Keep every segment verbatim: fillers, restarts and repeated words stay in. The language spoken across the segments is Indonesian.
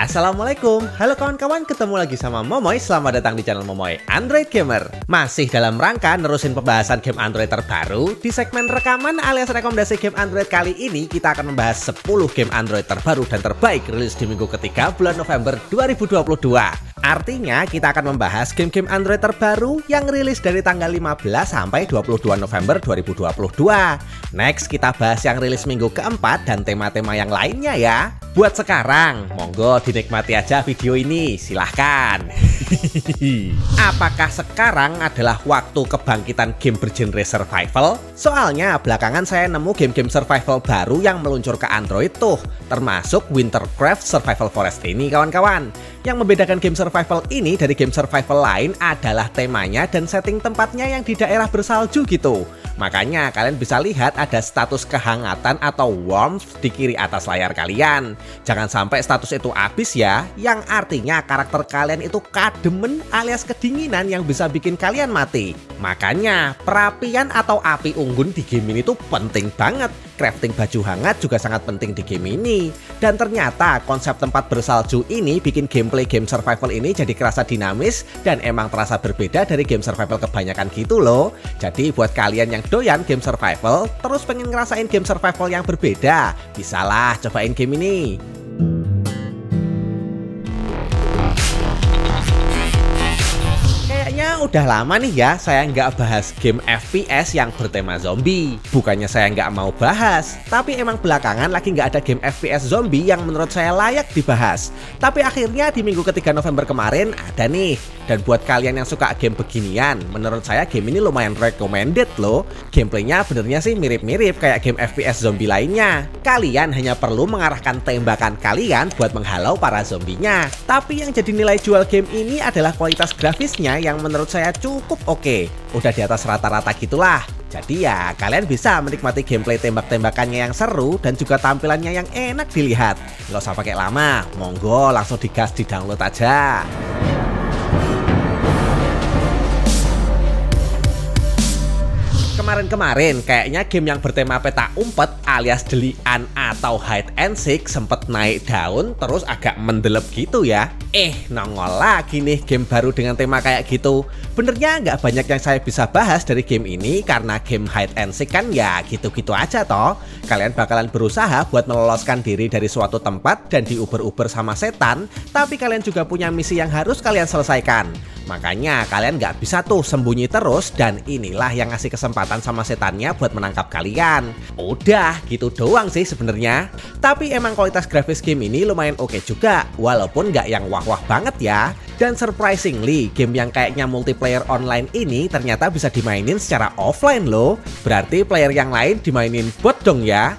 Assalamualaikum, halo kawan-kawan, ketemu lagi sama Momoy. Selamat datang di channel Momoy Android Gamer. Masih dalam rangka nerusin pembahasan game Android terbaru. Di segmen rekaman alias rekomendasi game Android kali ini, kita akan membahas sepuluh game Android terbaru dan terbaik rilis di minggu ketiga bulan November dua ribu dua puluh dua. Artinya kita akan membahas game-game Android terbaru yang rilis dari tanggal lima belas sampai dua puluh dua November dua ribu dua puluh dua. Next kita bahas yang rilis minggu keempat dan tema-tema yang lainnya ya. Buat sekarang, monggo dinikmati aja video ini, silahkan. Apakah sekarang adalah waktu kebangkitan game bergenre survival? Soalnya belakangan saya nemu game-game survival baru yang meluncur ke Android tuh, termasuk Wintercraft Survival Forest ini kawan-kawan. Yang membedakan game survival ini dari game survival lain adalah temanya dan setting tempatnya yang di daerah bersalju gitu. Makanya kalian bisa lihat ada status kehangatan atau warmth di kiri atas layar kalian. Jangan sampai status itu habis ya, yang artinya karakter kalian itu kademen alias kedinginan yang bisa bikin kalian mati. Makanya perapian atau api unggun di game ini tuh penting banget. Crafting baju hangat juga sangat penting di game ini. Dan ternyata konsep tempat bersalju ini bikin gameplay game survival ini jadi kerasa dinamis dan emang terasa berbeda dari game survival kebanyakan gitu loh. Jadi buat kalian yang doyan game survival terus pengen ngerasain game survival yang berbeda, bisalah cobain game ini. Kayaknya udah lama nih ya saya nggak bahas game F P S yang bertema zombie. Bukannya saya nggak mau bahas, tapi emang belakangan lagi nggak ada game F P S zombie yang menurut saya layak dibahas. Tapi akhirnya di minggu ketiga November kemarin ada nih. Dan buat kalian yang suka game beginian, menurut saya game ini lumayan recommended loh. Gameplaynya benernya sih mirip-mirip kayak game F P S zombie lainnya. Kalian hanya perlu mengarahkan tembakan kalian buat menghalau para zombinya. Tapi yang jadi nilai jual game ini adalah kualitas grafisnya yang menurut saya cukup oke. Udah di atas rata-rata gitulah. Jadi ya kalian bisa menikmati gameplay tembak-tembakannya yang seru dan juga tampilannya yang enak dilihat. Nggak usah pakai lama, monggo langsung digas di download aja. Kemarin-kemarin kayaknya game yang bertema peta umpet alias delian atau hide and seek sempet naik daun terus agak mendelep gitu ya. Eh nongol lagi nih game baru dengan tema kayak gitu. Benernya nggak banyak yang saya bisa bahas dari game ini karena game hide and seek kan ya gitu-gitu aja toh. Kalian bakalan berusaha buat meloloskan diri dari suatu tempat dan diuber-uber sama setan, tapi kalian juga punya misi yang harus kalian selesaikan. Makanya kalian nggak bisa tuh sembunyi terus dan inilah yang ngasih kesempatan sama setannya buat menangkap kalian. Udah gitu doang sih sebenarnya. Tapi emang kualitas grafis game ini lumayan oke juga, walaupun nggak yang wah-wah banget ya. Dan surprisingly game yang kayaknya multiplayer online ini ternyata bisa dimainin secara offline loh. Berarti player yang lain dimainin bot dong ya.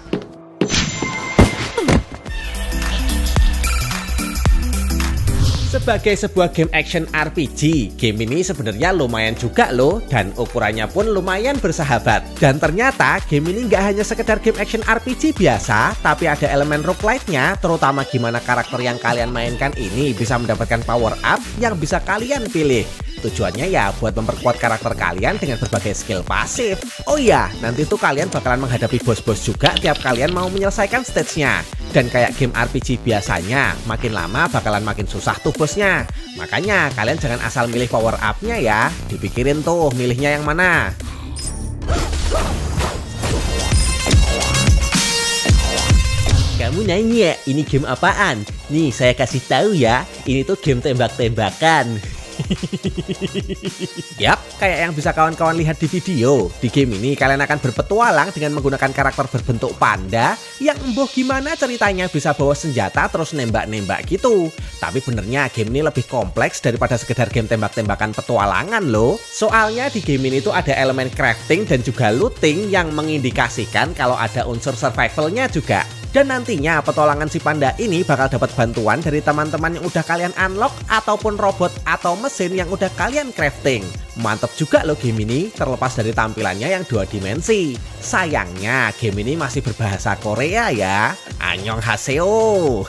Sebagai sebuah game action R P G, game ini sebenarnya lumayan juga loh dan ukurannya pun lumayan bersahabat. Dan ternyata game ini nggak hanya sekedar game action R P G biasa, tapi ada elemen roguelike-nya, terutama gimana karakter yang kalian mainkan ini bisa mendapatkan power up yang bisa kalian pilih. Tujuannya ya buat memperkuat karakter kalian dengan berbagai skill pasif. Oh iya, nanti tuh kalian bakalan menghadapi bos-bos juga tiap kalian mau menyelesaikan stage-nya. Dan kayak game R P G biasanya, makin lama bakalan makin susah tuh bosnya. Makanya kalian jangan asal milih power up-nya ya. Dipikirin tuh milihnya yang mana. Kamu nanya, ini game apaan? Nih saya kasih tahu ya, ini tuh game tembak-tembakan. Yap, kayak yang bisa kawan-kawan lihat di video. Di game ini kalian akan berpetualang dengan menggunakan karakter berbentuk panda yang emboh gimana ceritanya bisa bawa senjata terus nembak-nembak gitu. Tapi benernya game ini lebih kompleks daripada sekedar game tembak-tembakan petualangan loh. Soalnya di game ini tuh ada elemen crafting dan juga looting yang mengindikasikan kalau ada unsur survivalnya juga. Dan nantinya petualangan si panda ini bakal dapat bantuan dari teman-teman yang udah kalian unlock ataupun robot atau mesin yang udah kalian crafting. Mantap juga loh game ini, terlepas dari tampilannya yang dua dimensi. Sayangnya game ini masih berbahasa Korea ya. Annyeonghaseyo.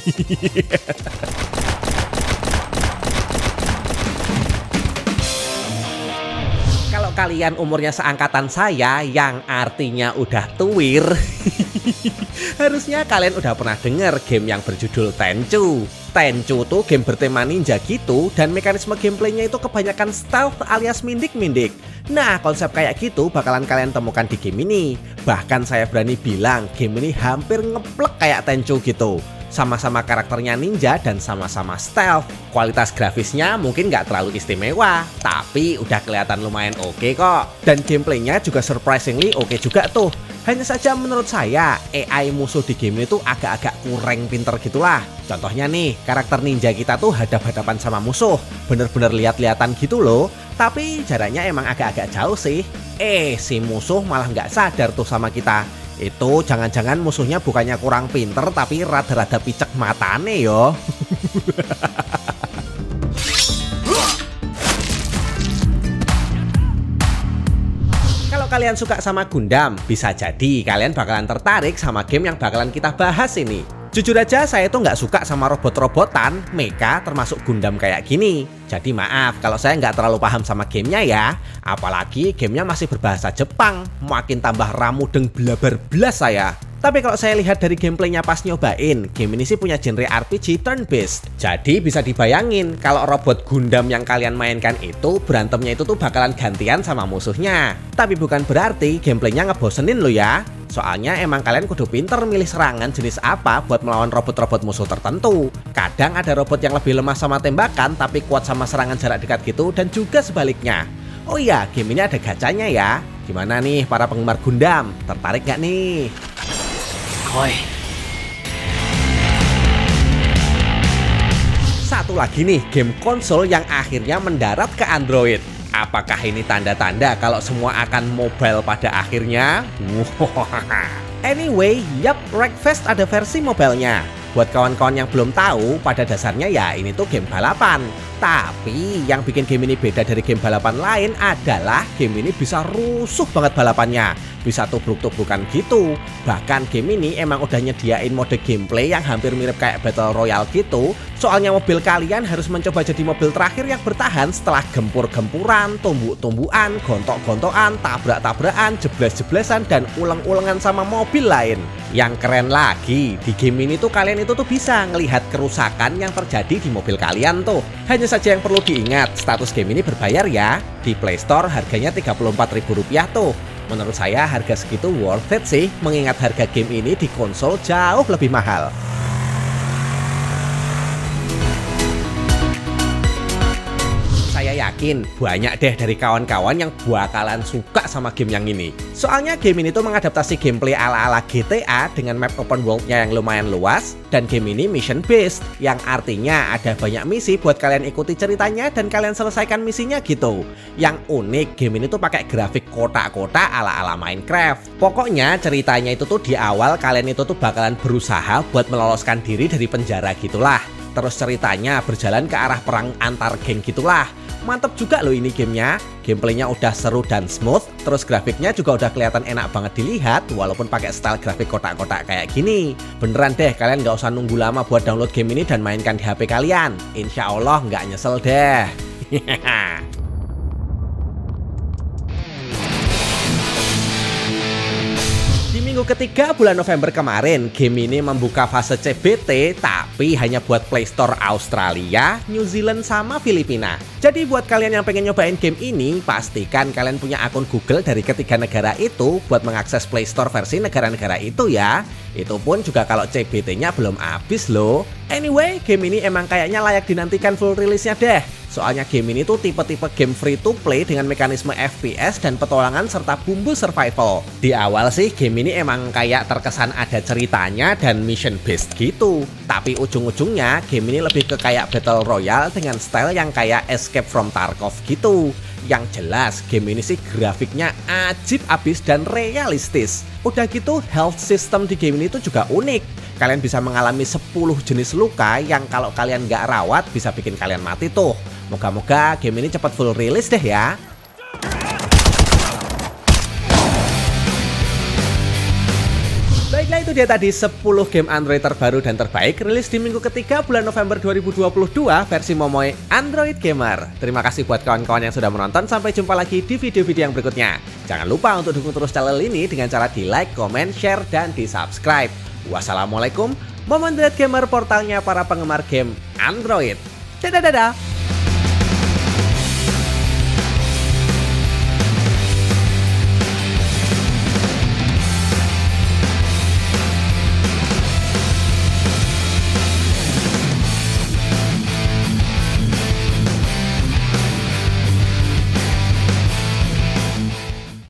Kalau kalian umurnya seangkatan saya yang artinya udah tuwir, harusnya kalian udah pernah denger game yang berjudul Tenchu. Tenchu tuh game bertema ninja gitu, dan mekanisme gameplaynya itu kebanyakan stealth alias mindik-mindik. Nah, konsep kayak gitu bakalan kalian temukan di game ini. Bahkan saya berani bilang game ini hampir ngeplek kayak Tenchu gitu. Sama-sama karakternya ninja dan sama-sama stealth. Kualitas grafisnya mungkin nggak terlalu istimewa, tapi udah kelihatan lumayan oke kok. Dan gameplaynya juga surprisingly oke juga tuh. Hanya saja menurut saya A I musuh di game itu agak-agak kurang pinter gitulah. Contohnya nih, karakter ninja kita tuh hadap-hadapan sama musuh, bener-bener lihat-lihatan gitu loh. Tapi jaraknya emang agak-agak jauh sih. Eh, si musuh malah nggak sadar tuh sama kita. Itu jangan-jangan musuhnya bukannya kurang pinter, tapi rada-rada picek matane yo. Kalau kalian suka sama Gundam, bisa jadi kalian bakalan tertarik sama game yang bakalan kita bahas ini. Jujur aja saya tuh nggak suka sama robot-robotan, mecha termasuk Gundam kayak gini. Jadi maaf kalau saya nggak terlalu paham sama gamenya ya. Apalagi gamenya masih berbahasa Jepang, makin tambah ramudeng blabar blas saya. Tapi kalau saya lihat dari gameplaynya pas nyobain, game ini sih punya genre R P G turn based. Jadi bisa dibayangin kalau robot Gundam yang kalian mainkan itu berantemnya itu tuh bakalan gantian sama musuhnya. Tapi bukan berarti gameplaynya ngebosenin lo ya. Soalnya emang kalian kudu pinter milih serangan jenis apa buat melawan robot-robot musuh tertentu. Kadang ada robot yang lebih lemah sama tembakan tapi kuat sama serangan jarak dekat gitu, dan juga sebaliknya. Oh iya, game ini ada gacanya ya. Gimana nih para penggemar Gundam? Tertarik gak nih? Koi. Satu lagi nih, game konsol yang akhirnya mendarat ke Android. Apakah ini tanda-tanda kalau semua akan mobile pada akhirnya? Anyway, yap, Wreckfest ada versi mobilenya. Buat kawan-kawan yang belum tahu, pada dasarnya ya ini tuh game balapan. Tapi yang bikin game ini beda dari game balapan lain adalah game ini bisa rusuh banget balapannya. Bisa tubruk-tubrukan gitu. Bahkan game ini emang udah nyediain mode gameplay yang hampir mirip kayak Battle Royale gitu. Soalnya mobil kalian harus mencoba jadi mobil terakhir yang bertahan setelah gempur-gempuran, tumbuk-tumbukan, gontok-gontokan, tabrak-tabrakan, jebles-jeblesan, dan uleng-ulengan sama mobil lain. Yang keren lagi, di game ini tuh kalian itu tuh bisa ngelihat kerusakan yang terjadi di mobil kalian tuh. Hanya saja yang perlu diingat, status game ini berbayar ya. Di Play Store harganya tiga puluh empat ribu rupiah tuh. Menurut saya harga segitu worth it sih, mengingat harga game ini di konsol jauh lebih mahal. Saya yakin banyak deh dari kawan-kawan yang bakalan suka sama game yang ini. Soalnya game ini tuh mengadaptasi gameplay ala-ala G T A dengan map open world-nya yang lumayan luas. Dan game ini mission based, yang artinya ada banyak misi buat kalian ikuti ceritanya dan kalian selesaikan misinya gitu. Yang unik, game ini tuh pakai grafik kotak-kotak ala-ala Minecraft. Pokoknya ceritanya itu tuh di awal kalian itu tuh bakalan berusaha buat meloloskan diri dari penjara gitulah. Terus ceritanya berjalan ke arah perang antar geng gitulah. Mantep juga loh ini gamenya. Gameplaynya udah seru dan smooth. Terus grafiknya juga udah kelihatan enak banget dilihat, walaupun pakai style grafik kotak-kotak kayak gini. Beneran deh, kalian nggak usah nunggu lama buat download game ini dan mainkan di H P kalian. Insya Allah nggak nyesel deh. Minggu ketiga bulan November kemarin, game ini membuka fase C B T, tapi hanya buat Play Store Australia, New Zealand, sama Filipina. Jadi buat kalian yang pengen nyobain game ini, pastikan kalian punya akun Google dari ketiga negara itu buat mengakses Play Store versi negara-negara itu ya. Itu pun juga kalau C B T-nya belum habis loh. Anyway, game ini emang kayaknya layak dinantikan full rilisnya deh. Soalnya game ini tuh tipe-tipe game free to play dengan mekanisme F P S dan petualangan serta bumbu survival. Di awal sih game ini emang kayak terkesan ada ceritanya dan mission based gitu. Tapi ujung-ujungnya game ini lebih ke kayak Battle Royale dengan style yang kayak Escape from Tarkov gitu. Yang jelas game ini sih grafiknya ajib abis dan realistis. Udah gitu health system di game ini tuh juga unik. Kalian bisa mengalami sepuluh jenis luka yang kalau kalian nggak rawat bisa bikin kalian mati tuh. Moga-moga game ini cepat full rilis deh ya. Baiklah, itu dia tadi sepuluh game Android terbaru dan terbaik rilis di minggu ketiga bulan November dua ribu dua puluh dua versi Momoy Android Gamer. Terima kasih buat kawan-kawan yang sudah menonton. Sampai jumpa lagi di video-video yang berikutnya. Jangan lupa untuk dukung terus channel ini dengan cara di like, comment, share, dan di subscribe. Wassalamualaikum Momo Android Gamer, portalnya para penggemar game Android. Dadah dadah.